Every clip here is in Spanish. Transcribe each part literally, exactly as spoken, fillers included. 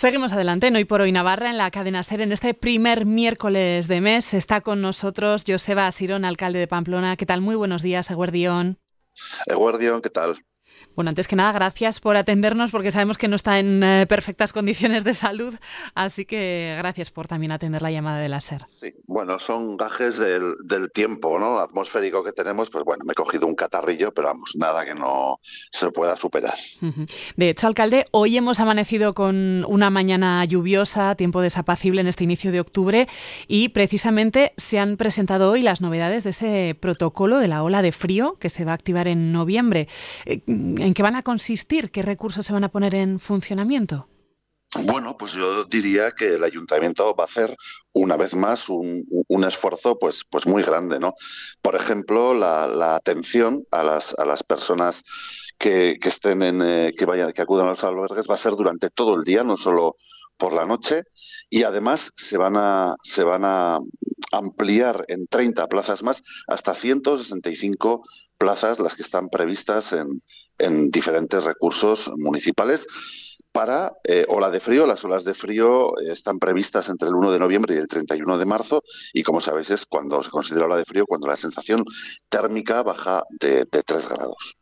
Seguimos adelante en Hoy por Hoy Navarra, en la cadena SER. En este primer miércoles de mes está con nosotros Joseba Asirón, alcalde de Pamplona. ¿Qué tal? Muy buenos días, Eguerdión. Eguerdión, ¿qué tal? Bueno, antes que nada, gracias por atendernos, porque sabemos que no está en eh, perfectas condiciones de salud, así que gracias por también atender la llamada de la SER. Sí, bueno, son gajes del, del tiempo, ¿no? Atmosférico que tenemos, pues bueno, me he cogido un catarrillo, pero vamos, nada que no se pueda superar. De hecho, alcalde, hoy hemos amanecido con una mañana lluviosa, tiempo desapacible en este inicio de octubre, y precisamente se han presentado hoy las novedades de ese protocolo de la ola de frío que se va a activar en noviembre. ¿En qué van a consistir? ¿Qué recursos se van a poner en funcionamiento? Bueno, pues yo diría que el ayuntamiento va a hacer una vez más un, un esfuerzo pues, pues muy grande, ¿no? Por ejemplo, la, la atención a las, a las personas que, que estén en, eh, que vayan, que acudan a los albergues va a ser durante todo el día, no solo por la noche, y además se van a, se van a ampliar en treinta plazas más hasta ciento sesenta y cinco plazas las que están previstas en, en diferentes recursos municipales. Para eh, ola de frío, las olas de frío eh, están previstas entre el uno de noviembre y el treinta y uno de marzo, y como sabéis es cuando se considera ola de frío, cuando la sensación térmica baja de, de tres grados.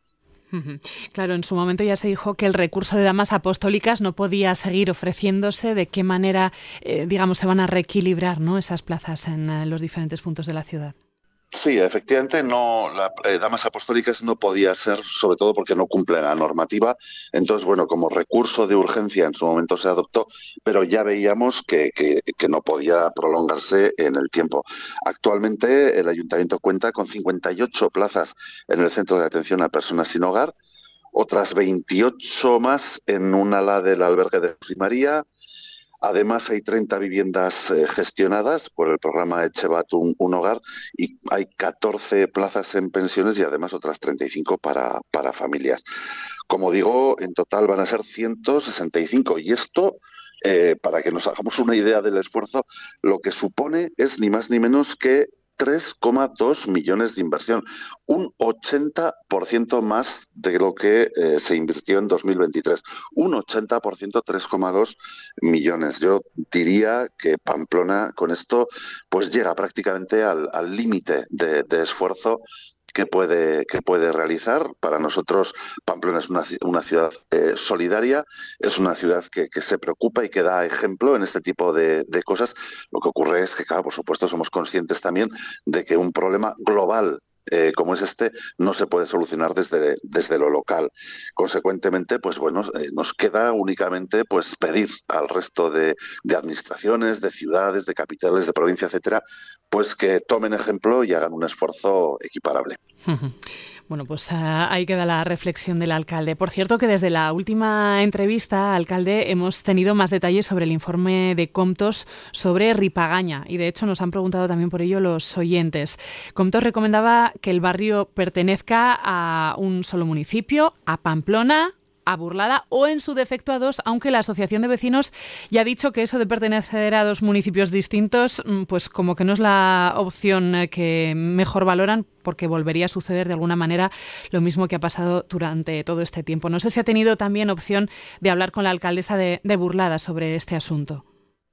Claro, en su momento ya se dijo que el recurso de damas apostólicas no podía seguir ofreciéndose. ¿De qué manera, eh, digamos, se van a reequilibrar, ¿no?, esas plazas en eh, los diferentes puntos de la ciudad? Sí, efectivamente, no, la, eh, damas apostólicas no podía ser, sobre todo porque no cumple la normativa. Entonces, bueno, como recurso de urgencia en su momento se adoptó, pero ya veíamos que, que, que no podía prolongarse en el tiempo. Actualmente el ayuntamiento cuenta con cincuenta y ocho plazas en el centro de atención a personas sin hogar, otras veintiocho más en un ala del albergue de José María. Además, hay treinta viviendas eh, gestionadas por el programa Etxebat un, un Hogar, y hay catorce plazas en pensiones y además otras treinta y cinco para, para familias. Como digo, en total van a ser ciento sesenta y cinco, y esto, eh, para que nos hagamos una idea del esfuerzo, lo que supone es ni más ni menos que tres coma dos millones de inversión, un ochenta por ciento más de lo que eh, se invirtió en dos mil veintitrés. Un ochenta por ciento, tres coma dos millones. Yo diría que Pamplona con esto pues llega prácticamente al límite de, de esfuerzo que puede, que puede realizar. Para nosotros Pamplona es una, una ciudad eh, solidaria, es una ciudad que, que se preocupa y que da ejemplo en este tipo de, de cosas. Lo que ocurre es que, claro, por supuesto, somos conscientes también de que un problema global Eh, como es este, no se puede solucionar desde, desde lo local. Consecuentemente, pues bueno, eh, nos queda únicamente pues pedir al resto de, de administraciones, de ciudades, de capitales, de provincia, etcétera, pues que tomen ejemplo y hagan un esfuerzo equiparable. Bueno, pues uh, ahí queda la reflexión del alcalde. Por cierto, que desde la última entrevista, alcalde, hemos tenido más detalles sobre el informe de Comptos sobre Ripagaña, y de hecho nos han preguntado también por ello los oyentes. Comptos recomendaba que el barrio pertenezca a un solo municipio, a Pamplona, a Burlada o en su defecto a dos, aunque la Asociación de Vecinos ya ha dicho que eso de pertenecer a dos municipios distintos, pues como que no es la opción que mejor valoran, porque volvería a suceder de alguna manera lo mismo que ha pasado durante todo este tiempo. No sé si ha tenido también opción de hablar con la alcaldesa de, de Burlada sobre este asunto.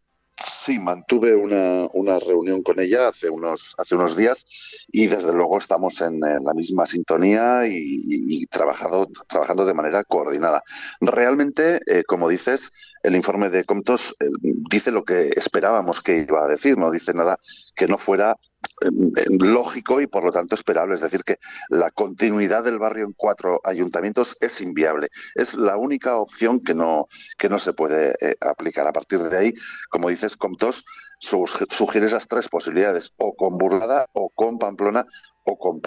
Sí, mantuve una, una reunión con ella hace unos, hace unos días, y desde luego estamos en, en la misma sintonía y, y, y trabajado, trabajando de manera coordinada. Realmente, eh, como dices, el informe de Comptos eh, dice lo que esperábamos que iba a decir, no dice nada que no fuera lógico y por lo tanto esperable. Es decir, que la continuidad del barrio en cuatro ayuntamientos es inviable. Es la única opción que no, que no se puede eh, aplicar. A partir de ahí, como dices, Comptos sugiere esas tres posibilidades: o con Burlada, o con Pamplona, o con...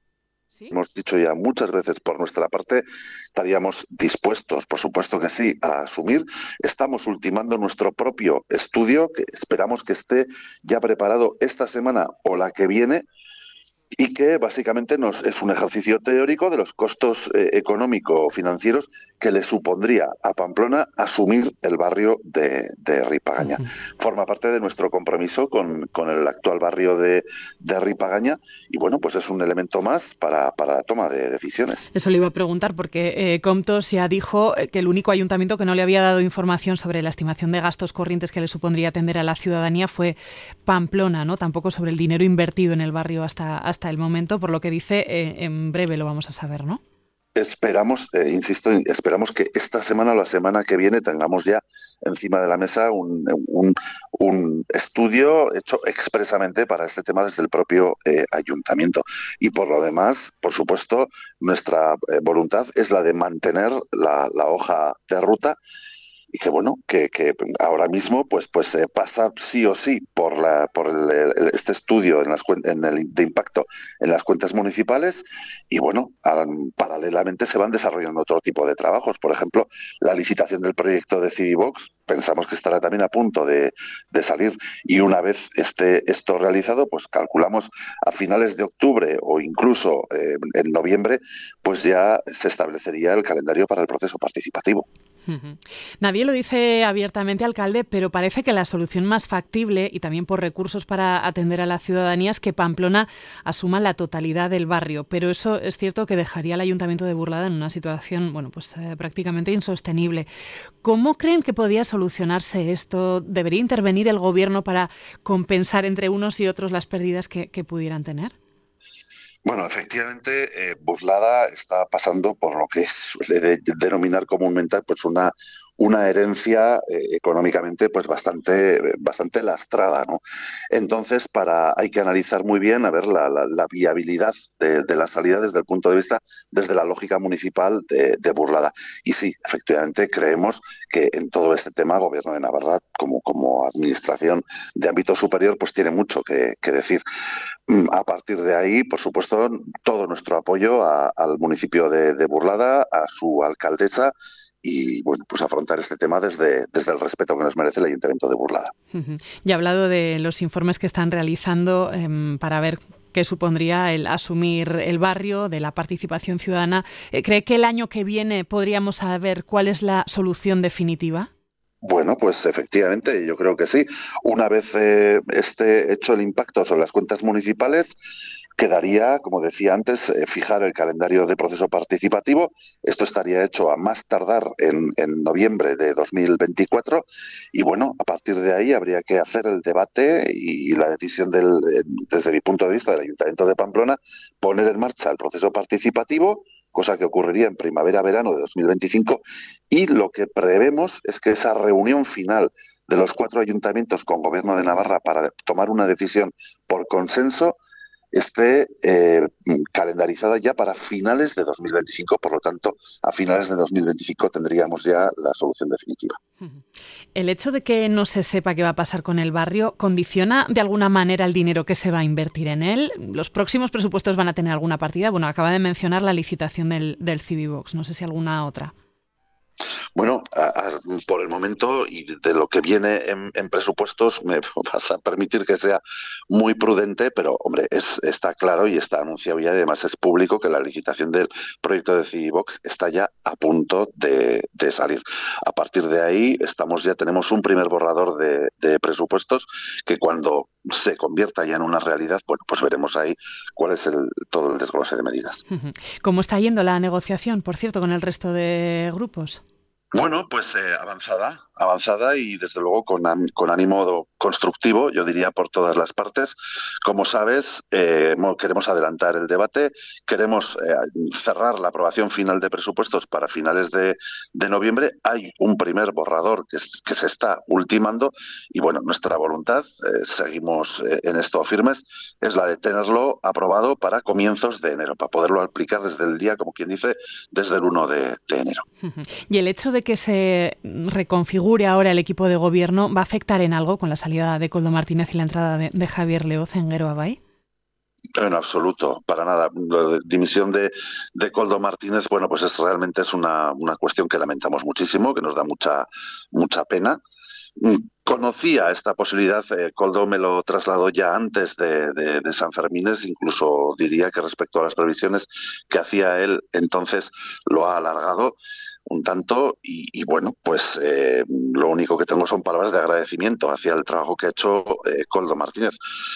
¿Sí? Hemos dicho ya muchas veces, por nuestra parte estaríamos dispuestos, por supuesto que sí, a asumir. Estamos ultimando nuestro propio estudio, que esperamos que esté ya preparado esta semana o la que viene, y que básicamente nos, es un ejercicio teórico de los costos eh, económico-financieros que le supondría a Pamplona asumir el barrio de, de Ripagaña. Ujú. Forma parte de nuestro compromiso con, con el actual barrio de, de Ripagaña y bueno, pues es un elemento más para, para la toma de decisiones. Eso le iba a preguntar porque eh, Comptos ya dijo que el único ayuntamiento que no le había dado información sobre la estimación de gastos corrientes que le supondría atender a la ciudadanía fue Pamplona, ¿no? Tampoco sobre el dinero invertido en el barrio hasta, hasta el momento, por lo que dice, eh, en breve lo vamos a saber, ¿no? Esperamos, eh, insisto, esperamos que esta semana o la semana que viene tengamos ya encima de la mesa un, un, un estudio hecho expresamente para este tema desde el propio eh, ayuntamiento. Y por lo demás, por supuesto, nuestra eh, voluntad es la de mantener la, la hoja de ruta y que bueno, que, que ahora mismo pues, pues eh, pasa sí o sí por, la, por el, el, este estudio en las, en el, de impacto en las cuentas municipales y bueno, a, paralelamente se van desarrollando otro tipo de trabajos. Por ejemplo, la licitación del proyecto de Civivox pensamos que estará también a punto de, de salir y una vez esté esto realizado, pues calculamos a finales de octubre o incluso eh, en noviembre, pues ya se establecería el calendario para el proceso participativo. Uh-huh. Nadie lo dice abiertamente, alcalde, pero parece que la solución más factible y también por recursos para atender a la ciudadanía es que Pamplona asuma la totalidad del barrio. Pero eso es cierto que dejaría al Ayuntamiento de Burlada en una situación, bueno, pues eh, prácticamente insostenible. ¿Cómo creen que podía solucionarse esto? ¿Debería intervenir el gobierno para compensar entre unos y otros las pérdidas que, que pudieran tener? Bueno, efectivamente, eh, Burlada está pasando por lo que suele de, de denominar comúnmente pues una, una herencia eh, económicamente pues bastante, bastante lastrada, ¿no? Entonces, para, hay que analizar muy bien a ver la, la, la viabilidad de, de la salida desde el punto de vista, desde la lógica municipal de, de Burlada. Y sí, efectivamente, creemos que en todo este tema, Gobierno de Navarra, como, como administración de ámbito superior, pues tiene mucho que, que decir. A partir de ahí, por supuesto, todo nuestro apoyo a, al municipio de, de Burlada, a su alcaldesa y, bueno, pues afrontar este tema desde, desde el respeto que nos merece el Ayuntamiento de Burlada. Uh-huh. Ya ha hablado de los informes que están realizando eh, para ver qué supondría el asumir el barrio, de la participación ciudadana. ¿Cree que el año que viene podríamos saber cuál es la solución definitiva? Bueno, pues efectivamente, yo creo que sí. Una vez eh, esté hecho el impacto sobre las cuentas municipales, quedaría, como decía antes, eh, fijar el calendario de proceso participativo. Esto estaría hecho a más tardar en, en noviembre de dos mil veinticuatro y bueno, a partir de ahí habría que hacer el debate y la decisión del, eh, desde mi punto de vista del Ayuntamiento de Pamplona, poner en marcha el proceso participativo, cosa que ocurriría en primavera-verano de dos mil veinticinco y lo que prevemos es que esa reunión final de los cuatro ayuntamientos con Gobierno de Navarra para tomar una decisión por consenso esté eh, calendarizada ya para finales de dos mil veinticinco. Por lo tanto, a finales de dos mil veinticinco tendríamos ya la solución definitiva. ¿El hecho de que no se sepa qué va a pasar con el barrio condiciona de alguna manera el dinero que se va a invertir en él? ¿Los próximos presupuestos van a tener alguna partida? Bueno, acaba de mencionar la licitación del, del Civivox, no sé si alguna otra. Bueno, a, a, por el momento y de lo que viene en, en presupuestos me vas a permitir que sea muy prudente, pero hombre, es, está claro y está anunciado ya, y además es público que la licitación del proyecto de Civivox está ya a punto de, de salir. A partir de ahí estamos ya tenemos un primer borrador de, de presupuestos que cuando se convierta ya en una realidad, bueno, pues veremos ahí cuál es el, todo el desglose de medidas. ¿Cómo está yendo la negociación, por cierto, con el resto de grupos? Bueno, pues eh, avanzada, avanzada y desde luego con, con ánimo constructivo, yo diría por todas las partes. Como sabes, eh, queremos adelantar el debate, queremos eh, cerrar la aprobación final de presupuestos para finales de, de noviembre. Hay un primer borrador que, que se está ultimando y bueno, nuestra voluntad, eh, seguimos eh, en esto firmes, es la de tenerlo aprobado para comienzos de enero, para poderlo aplicar desde el día, como quien dice, desde el uno de, de enero. Y el hecho de que se reconfigure ahora el equipo de gobierno, ¿va a afectar en algo con la salida de Koldo Martínez y la entrada de, de Javier Leoz en Guero Abay? En absoluto, para nada. La dimisión de, de Koldo Martínez, bueno, pues es realmente es una, una cuestión que lamentamos muchísimo, que nos da mucha, mucha pena. Conocía esta posibilidad, eh, Koldo me lo trasladó ya antes de, de, de San Fermines, incluso diría que respecto a las previsiones que hacía él, entonces lo ha alargado un tanto y, y bueno, pues eh, lo único que tengo son palabras de agradecimiento hacia el trabajo que ha hecho eh, Koldo Martínez.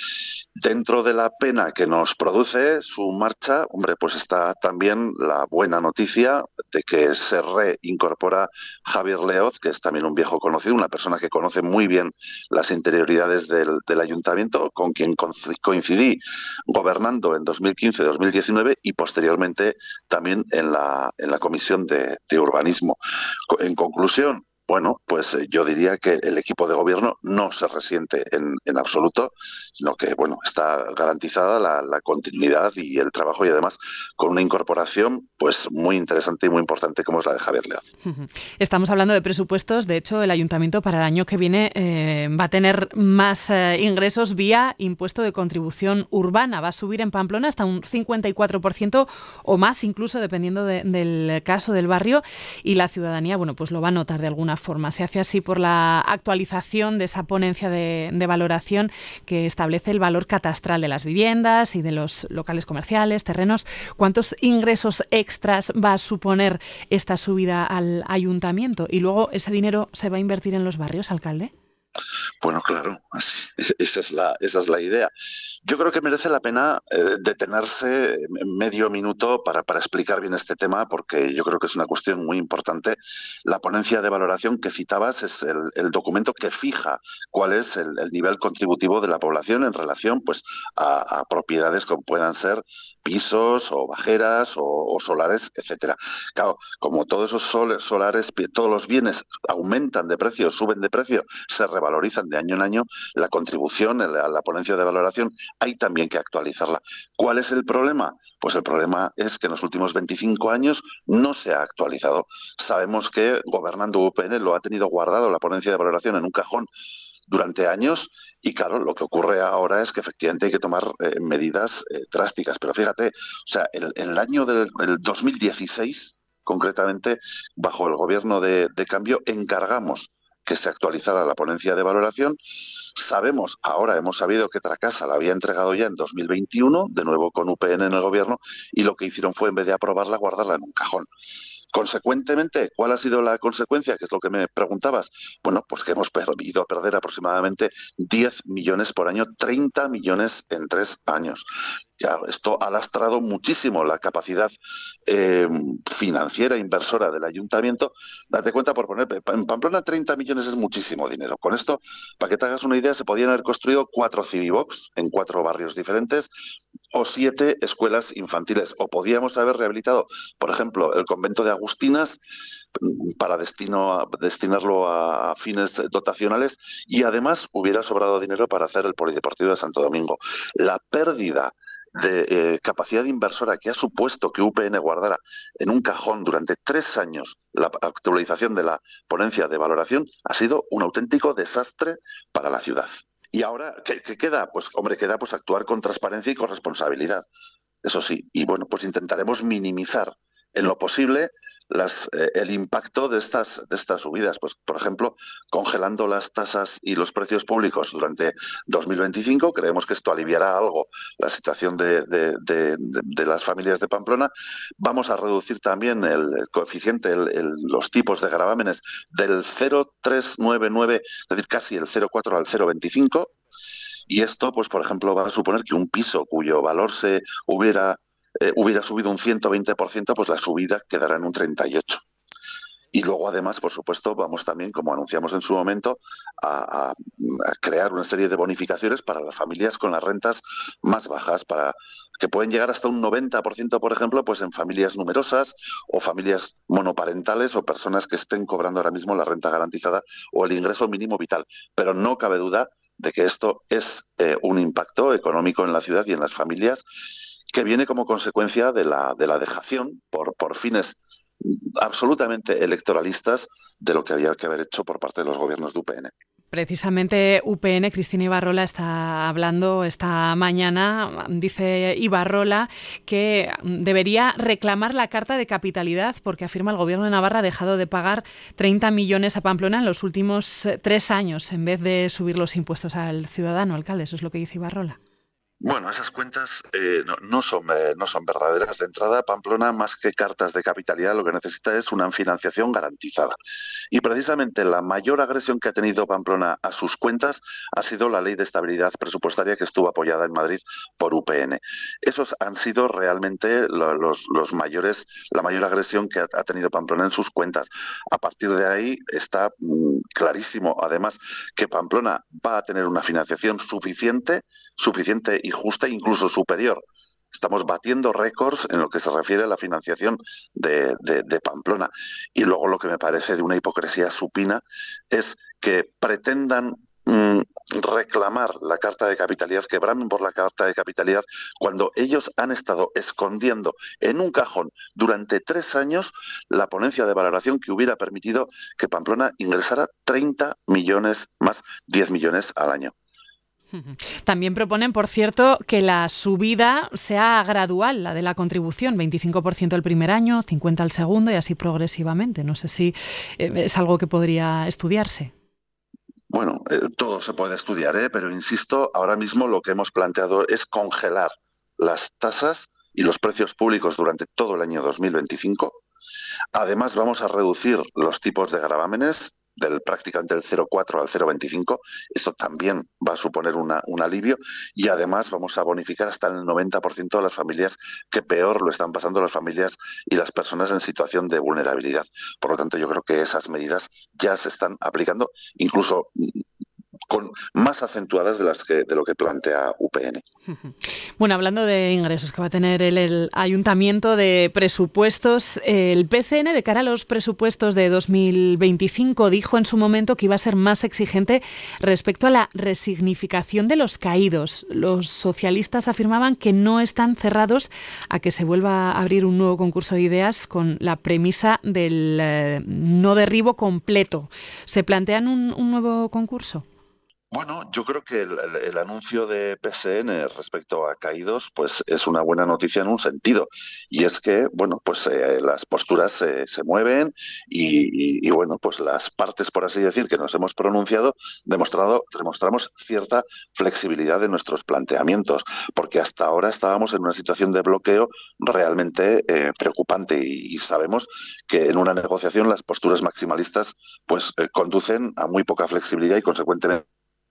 Dentro de la pena que nos produce su marcha, hombre, pues está también la buena noticia de que se reincorpora Javier Leoz, que es también un viejo conocido, una persona que conoce muy bien las interioridades del, del ayuntamiento, con quien coincidí gobernando en dos mil quince dos mil diecinueve y posteriormente también en la, en la Comisión de, de Urbanismo. En conclusión, bueno, pues eh, yo diría que el equipo de gobierno no se resiente en, en absoluto, sino que, bueno, está garantizada la, la continuidad y el trabajo y además con una incorporación pues muy interesante y muy importante como es la de Javier Leoz. Estamos hablando de presupuestos. De hecho, el ayuntamiento para el año que viene eh, va a tener más eh, ingresos vía impuesto de contribución urbana. Va a subir en Pamplona hasta un cincuenta y cuatro por ciento o más, incluso dependiendo de, del caso del barrio. Y la ciudadanía, bueno, pues lo va a notar de alguna forma. Se hace así por la actualización de esa ponencia de, de valoración que establece el valor catastral de las viviendas y de los locales comerciales, terrenos. ¿Cuántos ingresos extras va a suponer esta subida al ayuntamiento? Y luego, ¿ese dinero se va a invertir en los barrios, alcalde? Bueno, claro, así, esa es la, esa es la idea. Yo creo que merece la pena eh, detenerse medio minuto para, para explicar bien este tema, porque yo creo que es una cuestión muy importante. La ponencia de valoración que citabas es el, el documento que fija cuál es el, el nivel contributivo de la población en relación pues, a, a propiedades como puedan ser pisos o bajeras o, o solares, etcétera. Claro, como todos esos sol, solares, todos los bienes aumentan de precio, suben de precio, se revalorizan de año en año, la contribución a la, la ponencia de valoración hay también que actualizarla. ¿Cuál es el problema? Pues el problema es que en los últimos veinticinco años no se ha actualizado. Sabemos que gobernando U P N lo ha tenido guardado la ponencia de valoración en un cajón durante años y claro, lo que ocurre ahora es que efectivamente hay que tomar eh, medidas eh, drásticas. Pero fíjate, o sea, en el, en el año del el dos mil dieciséis, concretamente, bajo el gobierno de, de cambio, encargamos que se actualizara la ponencia de valoración. Sabemos, ahora hemos sabido que Tracasa la había entregado ya en dos mil veintiuno, de nuevo con U P N en el gobierno, y lo que hicieron fue, en vez de aprobarla, guardarla en un cajón. Consecuentemente, ¿cuál ha sido la consecuencia? Que es lo que me preguntabas. Bueno, pues que hemos perdido a perder aproximadamente diez millones por año, treinta millones en tres años. Ya, esto ha lastrado muchísimo la capacidad eh, financiera, inversora del ayuntamiento. Date cuenta, por poner, en Pamplona treinta millones es muchísimo dinero. Con esto, para que te hagas una idea, se podían haber construido cuatro Civivox en cuatro barrios diferentes o siete escuelas infantiles. O podíamos haber rehabilitado, por ejemplo, el convento de Agustinas para destino a, destinarlo a fines dotacionales y además hubiera sobrado dinero para hacer el polideportivo de Santo Domingo. La pérdida de eh, capacidad inversora que ha supuesto que U P N guardara en un cajón durante tres años la actualización de la ponencia de valoración ha sido un auténtico desastre para la ciudad. Y ahora, ¿qué, qué queda? Pues, hombre, queda pues actuar con transparencia y con responsabilidad. Eso sí, y bueno, pues intentaremos minimizar en lo posible las, eh, el impacto de estas, de estas subidas. Pues, por ejemplo, congelando las tasas y los precios públicos durante dos mil veinticinco, creemos que esto aliviará algo la situación de, de, de, de las familias de Pamplona. Vamos a reducir también el, el coeficiente, el, el, los tipos de gravámenes del cero coma trescientos noventa y nueve, es decir, casi el cero coma cuatro al cero coma veinticinco. Y esto, pues, por ejemplo, va a suponer que un piso cuyo valor se hubiera Eh, hubiera subido un ciento veinte por ciento, pues la subida quedará en un treinta y ocho por ciento. Y luego, además, por supuesto, vamos también, como anunciamos en su momento, a, a, a crear una serie de bonificaciones para las familias con las rentas más bajas, para que pueden llegar hasta un noventa por ciento, por ejemplo, pues en familias numerosas o familias monoparentales o personas que estén cobrando ahora mismo la renta garantizada o el ingreso mínimo vital. Pero no cabe duda de que esto es eh, un impacto económico en la ciudad y en las familias que viene como consecuencia de la, de la dejación por, por fines absolutamente electoralistas de lo que había que haber hecho por parte de los gobiernos de U P N. Precisamente U P N, Cristina Ibarrola está hablando esta mañana, dice Ibarrola que debería reclamar la carta de capitalidad porque afirma el Gobierno de Navarra ha dejado de pagar treinta millones a Pamplona en los últimos tres años en vez de subir los impuestos al ciudadano. Alcalde, eso es lo que dice Ibarrola. Bueno, esas cuentas eh, no, no, son, eh, no son verdaderas. De entrada, Pamplona, más que cartas de capitalidad, lo que necesita es una financiación garantizada. Y precisamente la mayor agresión que ha tenido Pamplona a sus cuentas ha sido la Ley de Estabilidad Presupuestaria que estuvo apoyada en Madrid por U P N. Esos han sido realmente los, los mayores, la mayor agresión que ha, ha tenido Pamplona en sus cuentas. A partir de ahí está mmm, clarísimo, además, que Pamplona va a tener una financiación suficiente suficiente y justa, incluso superior. Estamos batiendo récords en lo que se refiere a la financiación de, de, de Pamplona. Y luego lo que me parece de una hipocresía supina es que pretendan mmm, reclamar la carta de capitalidad, que bramen por la carta de capitalidad, cuando ellos han estado escondiendo en un cajón durante tres años la ponencia de valoración que hubiera permitido que Pamplona ingresara treinta millones más diez millones al año. También proponen, por cierto, que la subida sea gradual, la de la contribución, veinticinco por ciento el primer año, cincuenta por ciento el segundo y así progresivamente. No sé si es algo que podría estudiarse. Bueno, eh, todo se puede estudiar, ¿eh? Pero insisto, ahora mismo lo que hemos planteado es congelar las tasas y los precios públicos durante todo el año dos mil veinticinco. Además, vamos a reducir los tipos de gravámenes del prácticamente del cero coma cuatro al cero coma veinticinco. Esto también va a suponer una, un alivio y además vamos a bonificar hasta el noventa por ciento de las familias que peor lo están pasando, las familias y las personas en situación de vulnerabilidad. Por lo tanto, yo creo que esas medidas ya se están aplicando, incluso con más acentuadas de las que de lo que plantea U P N. Bueno, hablando de ingresos que va a tener el, el Ayuntamiento, de presupuestos, el P S N de cara a los presupuestos de dos mil veinticinco dijo en su momento que iba a ser más exigente respecto a la resignificación de los caídos. Los socialistas afirmaban que no están cerrados a que se vuelva a abrir un nuevo concurso de ideas con la premisa del eh, no derribo completo. ¿Se plantean un, un nuevo concurso? Bueno, yo creo que el, el, el anuncio de P S N respecto a caídos pues es una buena noticia en un sentido, y es que bueno pues eh, las posturas eh, se mueven y, y, y bueno pues las partes, por así decir, que nos hemos pronunciado demostrado demostramos cierta flexibilidad en nuestros planteamientos, porque hasta ahora estábamos en una situación de bloqueo realmente eh, preocupante y, y sabemos que en una negociación las posturas maximalistas pues eh, conducen a muy poca flexibilidad y consecuentemente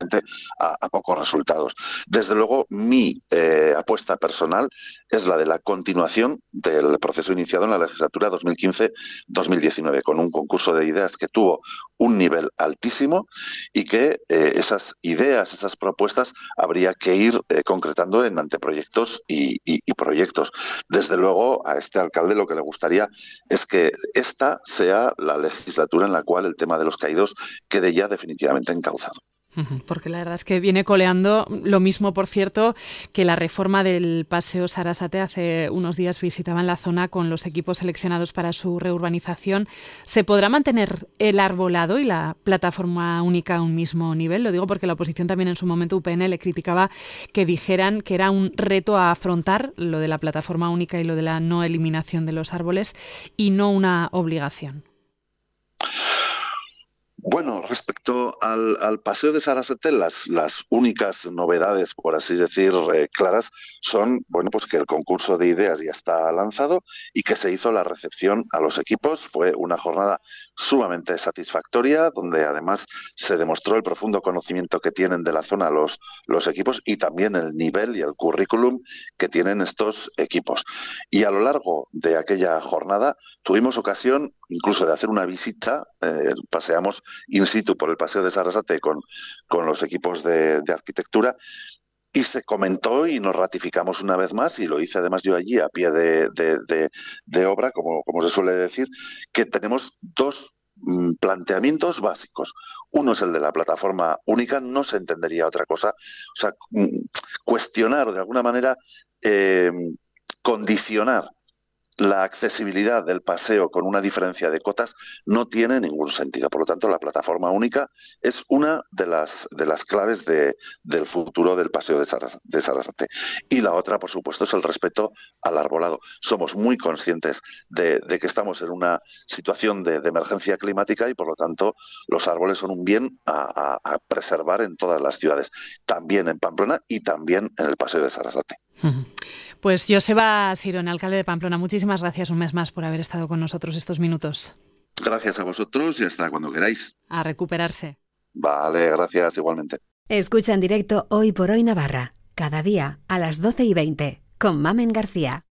A, a pocos resultados. Desde luego, mi eh, apuesta personal es la de la continuación del proceso iniciado en la legislatura dos mil quince dos mil diecinueve, con un concurso de ideas que tuvo un nivel altísimo y que eh, esas ideas, esas propuestas, habría que ir eh, concretando en anteproyectos y, y, y proyectos. Desde luego, a este alcalde lo que le gustaría es que esta sea la legislatura en la cual el tema de los caídos quede ya definitivamente encauzado. Porque la verdad es que viene coleando lo mismo, por cierto, que la reforma del Paseo Sarasate. Hace unos días visitaban la zona con los equipos seleccionados para su reurbanización. ¿Se podrá mantener el arbolado y la plataforma única a un mismo nivel? Lo digo porque la oposición también en su momento, U P N, le criticaba que dijeran que era un reto a afrontar lo de la plataforma única y lo de la no eliminación de los árboles y no una obligación. Bueno, respecto al, al Paseo de Sarasate, las, las únicas novedades, por así decir, eh, claras, son bueno, pues que el concurso de ideas ya está lanzado y que se hizo la recepción a los equipos. Fue una jornada sumamente satisfactoria, donde además se demostró el profundo conocimiento que tienen de la zona los, los equipos y también el nivel y el currículum que tienen estos equipos. Y a lo largo de aquella jornada tuvimos ocasión incluso de hacer una visita, eh, paseamos in situ por el Paseo de Sarasate con, con los equipos de, de arquitectura y se comentó y nos ratificamos una vez más, y lo hice además yo allí a pie de, de, de, de obra, como, como se suele decir, que tenemos dos mm, planteamientos básicos. Uno es el de la plataforma única, no se entendería otra cosa, o sea, mm, cuestionar o de alguna manera eh, condicionar la accesibilidad del paseo con una diferencia de cotas no tiene ningún sentido. Por lo tanto, la plataforma única es una de las, de las claves de, del futuro del paseo de, Saras, de Sarasate. Y la otra, por supuesto, es el respeto al arbolado. Somos muy conscientes de, de que estamos en una situación de, de emergencia climática y, por lo tanto, los árboles son un bien a, a, a preservar en todas las ciudades, también en Pamplona y también en el paseo de Sarasate. Pues Joseba Sirón, alcalde de Pamplona, muchísimas gracias un mes más por haber estado con nosotros estos minutos. Gracias a vosotros y hasta cuando queráis. A recuperarse. Vale, gracias igualmente. Escucha en directo Hoy por Hoy Navarra, cada día a las doce y veinte, con Mamen García.